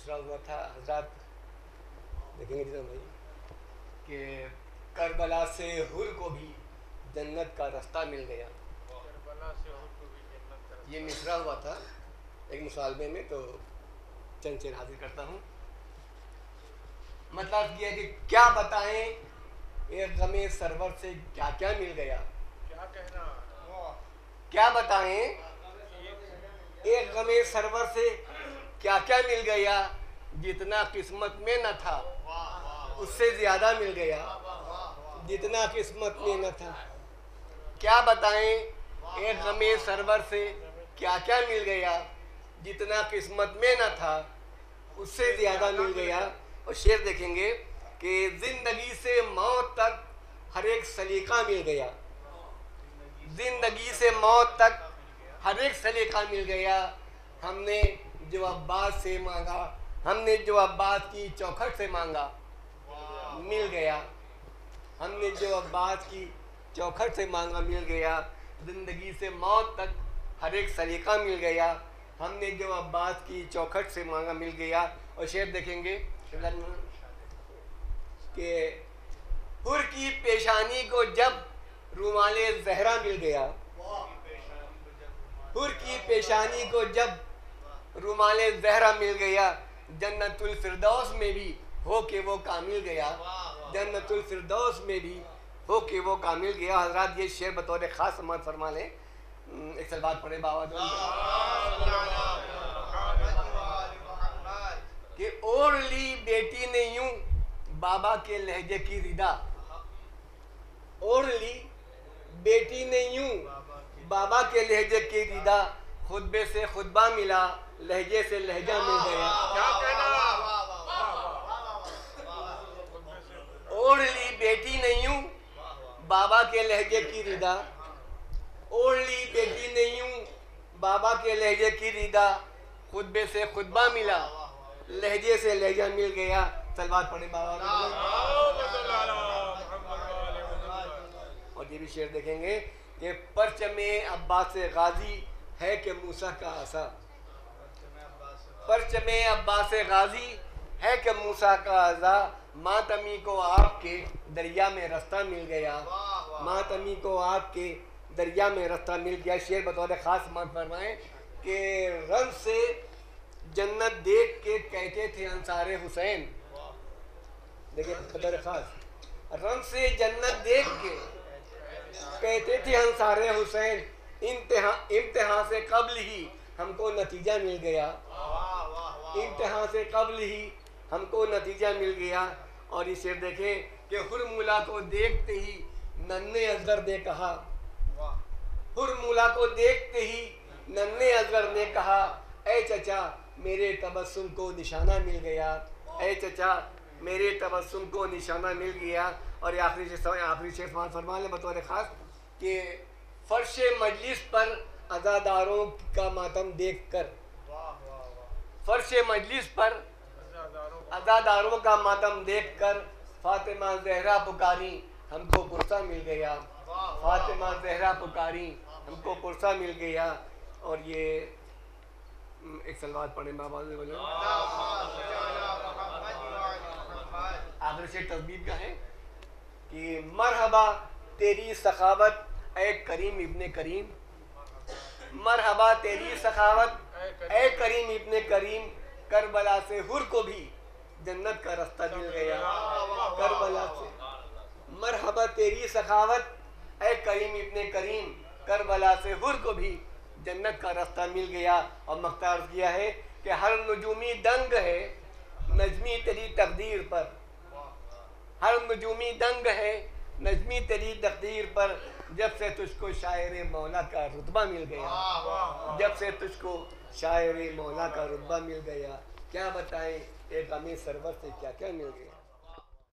मिसरा हुआ था हजरत, देखेंगे जी भाई कि करबला से हुर को भी जन्नत का रास्ता मिल गया। करबला से हुर को भी जन्नत का रास्ता। ये मिसरा हुआ था एक मुसालमे में, तो चंद शेर हाजिर करता हूँ। मतलब ये कि क्या बताएं एक गमे सरवर से क्या क्या मिल गया। क्या कहना, क्या बताएं एक गमे सरवर से क्या क्या मिल गया, जितना किस्मत में न था उससे ज्यादा मिल गया, जितना किस्मत में न था। क्या बताएं एक गमे सरवर से क्या क्या मिल गया, जितना किस्मत में न था उससे ज्यादा मिल गया। और शेर देखेंगे कि जिंदगी से मौत तक हर एक सलीका मिल गया, जिंदगी से मौत तक हर एक सलीका मिल गया। हमने जो अब्बास से मांगा, हमने जो अब्बास की चौखट से मांगा मिल गया, हमने जो अब्बास की चौखट से मांगा मिल गया। जिंदगी से मौत तक हर एक सलीका मिल गया, हमने जो अब्बास की चौखट से मांगा मिल गया। और शेर देखेंगे कि हुर की पेशानी को जब रुमाले जहरा मिल गया, हुर की पेशानी को जब रुमाले जहरा मिल गया, जन्नतुल फिरदौस में भी हो के वो कामिल गया, जन्नतुल फिरदौस में भी हो के वो कामिल गया। हजरात ये शेर बतौर ख़ास समात फरमा लें। एक सलवात पढ़े बाबा कि ओढ़ ली बेटी ने यूं बाबा के लहजे की रिदा, ओढ़ ली बेटी ने यूं बाबा के लहजे की रिदा, खुतबे से खुतबा मिला लहजे से लहजा मिल गया। क्या कहना, ओढ़ ली बेटी ने यूं बाबा के लहजे की रिदा, ओढ़ ली बेटी ने यूं बाबा के लहजे की रिदा, खुतबे से खुतबा मिला लहजे से लहजा मिल गया। सलवात पढ़े बाबा। और ये भी शेर देखेंगे कि परचमे अब्बास गाजी है कि मूसा का आसा, परचमे अब्बास गाजी है कि मूसा का आजा, मातमी को आपके दरिया में रास्ता मिल गया, मातमी को आपके दरिया में रास्ता मिल गया। शेर बतौर ख़ास मान फरमाएं कि रंग से जन्नत देख के कहते थे अंसारे हुसैन, देखिए बतौर ख़ास, रंग से जन्नत देख के कहते थे अंसारे हुसैन, इम्तिहान से कब्ल ही हमको नतीजा मिल गया, इम्तिहान से कब्ल ही हमको नतीजा मिल गया। और ये शेर देखें कि हुरमुला को देखते ही नन्हे असगर ने कहा, हुरमुला को देखते ही नन्हे असगर ने कहा, ऐ चचा मेरे तबस्सुम को निशाना मिल गया, ऐ चचा मेरे तबस्सुम को निशाना मिल गया। और आखिरी शेर फरमा लें बतौर ख़ास कि फर्श मजलिस पर अज़ादारों का मातम देख कर, फर्श मजलिस पर अज़ादारों का मातम देख कर, फातिमा ज़हरा पुकारी हमको पुरसा मिल गया, फातिमा ज़हरा पुकारी हमको पुरसा मिल गया। और ये एक सलवात पढ़े बाबा ने बोले। आखिर से तस्बीब का है कि मरहबा तेरी सखावत ए करीम इब्ने करीम, मरहबा तेरी सखावत ए करीम इब्ने करीम, करबला से हुर को भी जन्नत का रास्ता मिल गया, करबला से। मरहबा तेरी सखावत ए करीम इब्ने करीम, करबला से हुर को भी जन्नत का रास्ता मिल गया। और मख्तार किया है कि हर नजूमी दंग है नजमी तेरी तकदीर पर, हर नजूमी दंग है नजमी तेरी तकदीर पर, जब से तुझको शायर मौला का रुतबा मिल गया, जब से तुझको शायर मौला का रुतबा मिल गया। क्या बताएं एक अमीर सरवर से क्या क्या मिल गया।